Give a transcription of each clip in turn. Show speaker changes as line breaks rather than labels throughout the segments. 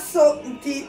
basso,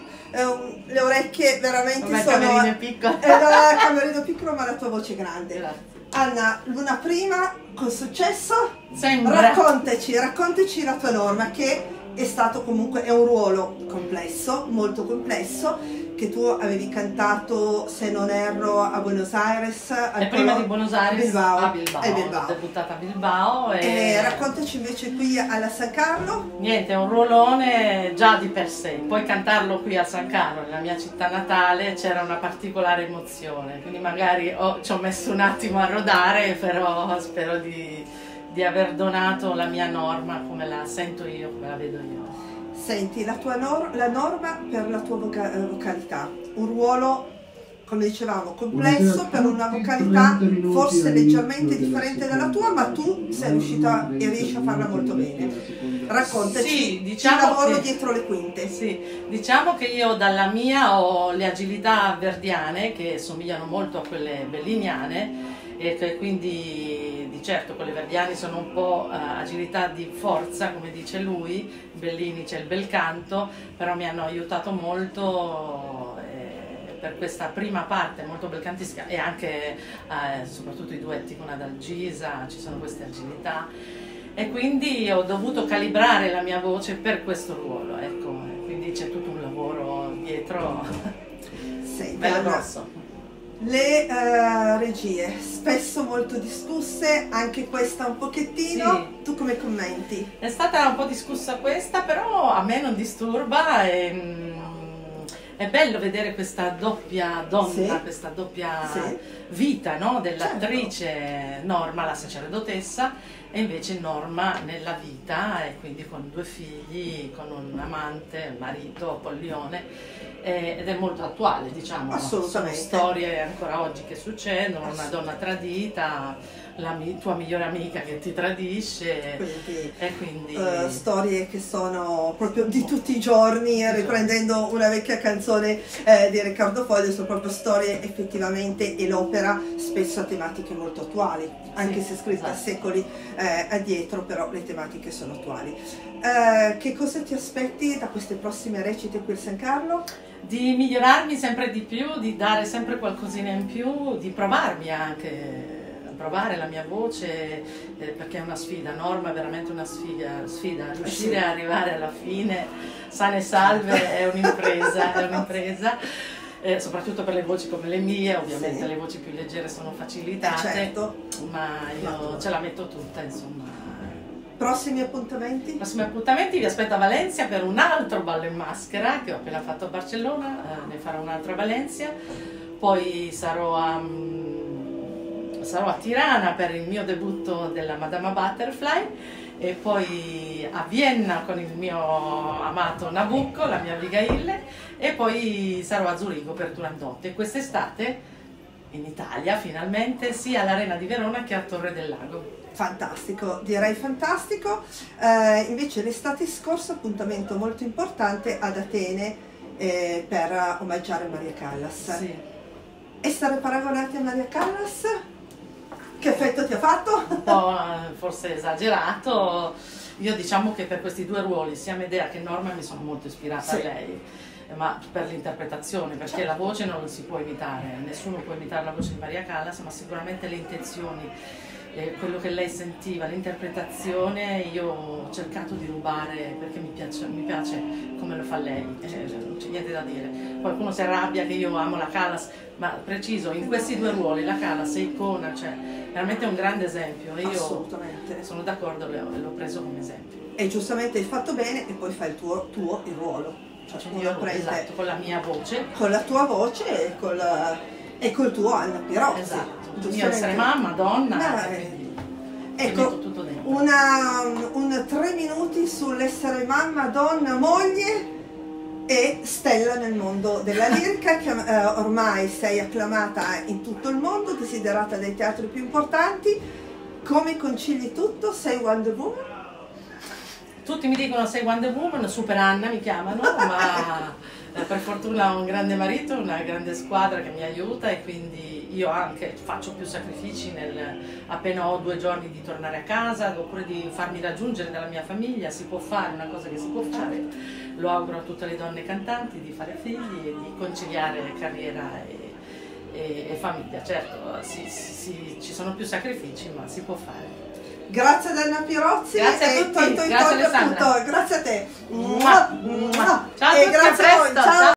le orecchie veramente
ma
sono...
camerino piccolo.
Camerino piccolo, ma la tua voce è grande.
Grazie.
Anna, Luna prima, con successo,
Sembra.
raccontaci la tua Norma, che è stato comunque, è un ruolo complesso, molto complesso, che tu avevi cantato, se non erro, a Buenos Aires,
E prima di Buenos Aires
Bilbao,
a Bilbao,
Bilbao.
ho debuttato a Bilbao
E raccontaci invece qui alla San Carlo.
niente, è un ruolone già di per sé, poi cantarlo qui a San Carlo, nella mia città natale, c'era una particolare emozione, quindi magari ci ho messo un attimo a rodare, però spero di aver donato la mia Norma come la sento io, come la vedo io.
Senti, la Norma per la tua vocalità, un ruolo, come dicevamo, complesso per una vocalità forse leggermente differente dalla tua, ma tu sei riuscita e riesci a farla molto bene. Raccontaci,
sì, diciamo
il lavoro
che,
dietro le quinte.
Sì, diciamo che io dalla mia ho le agilità verdiane che somigliano molto a quelle belliniane e che quindi di certo quelle verdiane sono un po' agilità di forza, come dice lui, Bellini c'è il bel canto, però mi hanno aiutato molto per questa prima parte molto belcantistica e anche soprattutto i duetti con Adalgisa, ci sono queste agilità e quindi ho dovuto calibrare la mia voce per questo ruolo, ecco, quindi c'è tutto un lavoro dietro bello grosso.
Le regie, spesso molto discusse, anche questa un pochettino, sì. Tu come commenti?
È stata un po' discussa questa, però a me non disturba, è bello vedere questa doppia donna, sì. Questa doppia sì. Vita, no? Dell'attrice certo. Norma, la sacerdotessa, e invece Norma nella vita, e quindi con 2 figli, con un amante, un marito, Apollione, ed è molto attuale, diciamo.
Assolutamente.
Sono storie ancora oggi che succedono, una donna tradita, la tua migliore amica che ti tradisce, quindi
storie che sono proprio di tutti i giorni, riprendendo una vecchia canzone di Riccardo Foglia, sono proprio storie effettivamente, e l'opera spesso ha tematiche molto attuali, anche se scritta secoli addietro, però le tematiche sono attuali. Che cosa ti aspetti da queste prossime recite qui a San Carlo?
Di migliorarmi sempre di più, di dare sempre qualcosina in più, di provarmi anche, provare la mia voce, perché è una sfida. Norma è veramente una sfida. Riuscire a arrivare alla fine sane e salve è un'impresa, soprattutto per le voci come le mie, ovviamente sì. Le voci più leggere sono facilitate,
certo.
Ma io ce la metto tutta, insomma.
Prossimi appuntamenti?
Prossimi appuntamenti vi aspetto a Valencia per un altro ballo in maschera che ho appena fatto a Barcellona, ne farò un altro a Valencia, poi sarò a Tirana per il mio debutto della Madama Butterfly e poi a Vienna con il mio amato Nabucco, la mia Abigail, e poi sarò a Zurigo per Turandot, e quest'estate in Italia finalmente sia all'Arena di Verona che a Torre del Lago.
Fantastico, direi fantastico. Invece l'estate scorsa appuntamento molto importante ad Atene per omaggiare Maria Callas.
Sì.
Essere paragonati a Maria Callas, che effetto ti ha fatto?
Un po' forse esagerato. Io diciamo che per questi 2 ruoli, sia Medea che Norma, mi sono molto ispirata sì. A lei, ma per l'interpretazione, perché certo. La voce non si può imitare, nessuno può imitare la voce di Maria Callas, ma sicuramente le intenzioni, quello che lei sentiva, l'interpretazione, io ho cercato di rubare, perché mi piace come lo fa lei, non c'è niente da dire. Qualcuno si arrabbia che io amo la Callas, ma preciso, in questi 2 ruoli la Callas è icona, cioè veramente un grande esempio, e io sono d'accordo, l'ho preso come esempio.
E giustamente hai fatto bene, e poi fai il tuo il ruolo. Cioè,
esatto, con la mia voce,
con la tua voce e col tuo Anna Pirozzi.
Esatto, il mio essere mamma, donna,
ecco, tutto dentro. Un 3 minuti sull'essere mamma, donna, moglie e stella nel mondo della lirica, che ormai sei acclamata in tutto il mondo, desiderata dai teatri più importanti. Come concili tutto? Sei Wonder Woman?
Tutti mi dicono sei Wonder Woman, Super Anna mi chiamano, ma per fortuna ho un grande marito, una grande squadra che mi aiuta e quindi io anche faccio più sacrifici appena ho 2 giorni di tornare a casa oppure di farmi raggiungere dalla mia famiglia. Si può fare, una cosa che si può fare, lo auguro a tutte le donne cantanti di fare figli e di conciliare carriera e famiglia. Certo, ci sono più sacrifici, ma si può fare.
Grazie ad Elena Pirozzi,
grazie a tutti, grazie Alessandra,
grazie a te.
Ciao a tutti,
e grazie
a
a voi.
presto.
Ciao.